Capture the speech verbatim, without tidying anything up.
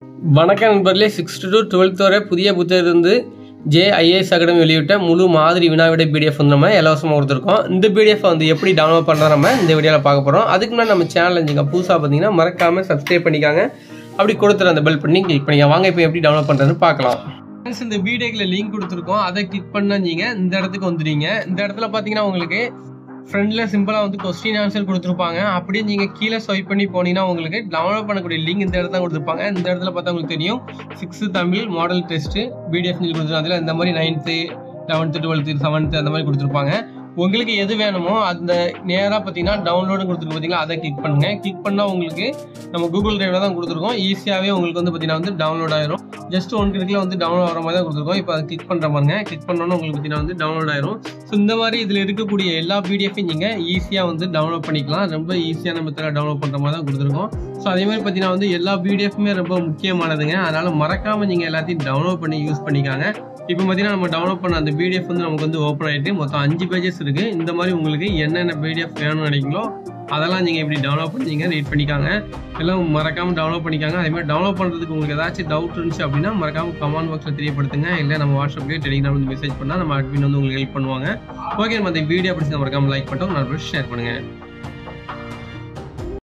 வணக்கம் நண்பர்களே. Sixth to twelfth வரை புதிய புத்தகத்திலிருந்து ஜே ஐஏஎஸ் அகாடமி வெளியிட்ட முழு மாதிரி வினாவிடை பிடிஎஃப் வந்து நம்ம இலவசமாக கொடுத்துருக்கோம். இந்த பிடிஎஃப் வந்து எப்படி டவுன்லோட் பண்ணுறோம் நம்ம இந்த வீடியோவில் பார்க்க போகிறோம். அதுக்கு முன்னாடி நம்ம சேனல் இருந்துங்க புதுசாக பார்த்தீங்கன்னா மறக்காமல் சப்ஸ்கிரைப் பண்ணிக்காங்க. அப்படி கொடுத்துரு அந்த பெல் பண்ணி கிளிக் பண்ணிக்க. வாங்க இப்போ எப்படி டவுன்லோட் பண்ணுறதுன்னு பார்க்கலாம். இந்த வீடியோக்கில் லிங்க் கொடுத்துருக்கோம், அதை கிளிக் பண்ணாங்க இந்த இடத்துக்கு வந்துடுங்க. இந்த இடத்துல பார்த்தீங்கன்னா உங்களுக்கு ஃப்ரெண்டில் சிம்பிளாக வந்து கொஸ்டின் ஆன்சர் கொடுத்துருப்பாங்க. அப்படியே நீங்கள் கீழே ஸ்வைப் பண்ணி போனீங்கன்னா உங்களுக்கு டவுன்லோட் பண்ணக்கூடிய லிங்க் இந்த இடத்துல கொடுத்துருப்பாங்க. இந்த இடத்துல பார்த்தா உங்களுக்கு தெரியும் sixth Tamil model test PDF சொல்லி கொடுத்துருக்காங்க. அதில் இந்த மாதிரி நைன்த்து லெவன்த்து டுவெல்த்து செவன்த்து அந்த மாதிரி கொடுத்துருப்பாங்க. உங்களுக்கு எது வேணுமோ அந்த நேராக பார்த்தீங்கன்னா டவுன்லோடு கொடுத்துருக்கு பார்த்தீங்களா, அதை கிளிக் பண்ணுங்கள். கிளிக் பண்ணால் உங்களுக்கு நம்ம கூகுள் டிரைவில் தான் கொடுத்துருக்கோம். ஈஸியாகவே உங்களுக்கு வந்து பார்த்தீங்கன்னா வந்து டவுன்லோட் ஆயிரும். ஜஸ்ட் ஒன் கிளிக்கில் வந்து டவுன்லோட் ஆகிற மாதிரி தான் கொடுத்துருக்கோம். இப்போ அதை கிளிக் பண்ணுற பாருங்க. கிளிக் பண்ணோன்னா உங்களுக்கு பார்த்தீங்கன்னா வந்து டவுன்லோட் ஆயிரும். ஸோ இந்த மாதிரி இதில் இருக்கக்கூடிய எல்லா பிடிஎஃபையும் நீங்கள் ஈஸியாக வந்து டவுன்லோட் பண்ணிக்கலாம். ரொம்ப ஈஸியான மெத்தடில் டவுன்லோட் பண்ணுற மாதிரி தான் கொடுத்துருக்கோம். ஸோ அதே மாதிரி பார்த்தீங்கன்னா வந்து எல்லா பிடிஎஃப்மே ரொம்ப முக்கியமானதுங்க. அதனால் மறக்காமல் நீங்கள் எல்லாத்தையும் டவுன்லோட் பண்ணி யூஸ் பண்ணிக்காங்க. இப்போ பார்த்தீங்கன்னா நம்ம டவுன்லோட் பண்ண அந்த பிடிஎஃப் வந்து நமக்கு வந்து ஓப்பன் ஆகிட்டு மொத்தம் அஞ்சு பேஜஸ் இருக்குது. இந்த மாதிரி உங்களுக்கு என்னென்ன பிடிஎஃப் வேணும்னு நினைக்கிறீங்களோ அதெல்லாம் நீங்கள் இப்படி டவுன்லோட் பண்ணிங்க ரீட் பண்ணிக்காங்க. எல்லாம் மறக்காமல் டவுன்லோட் பண்ணிக்காங்க. அதே மாதிரி டவுன்லோட் பண்ணுறதுக்கு உங்களுக்கு ஏதாச்சும் டவுட் இருந்துச்சு அப்படின்னா மறக்காமல் கமெண்ட் பாக்ஸில் தெரியப்படுத்துங்க. இல்லை நம்ம வாட்ஸ்அப்லேயே டெலிகிராம் வந்து மெசேஜ் பண்ணால் நம்ம அட்மின் வந்து உங்களுக்கு ஹெல்ப் பண்ணுவாங்க. ஓகே, நம்ம அந்த வீடியோ பிடிச்சி மறக்காமல் லைக் பண்ணிட்டோம், நான் ஷேர் பண்ணுங்கள்.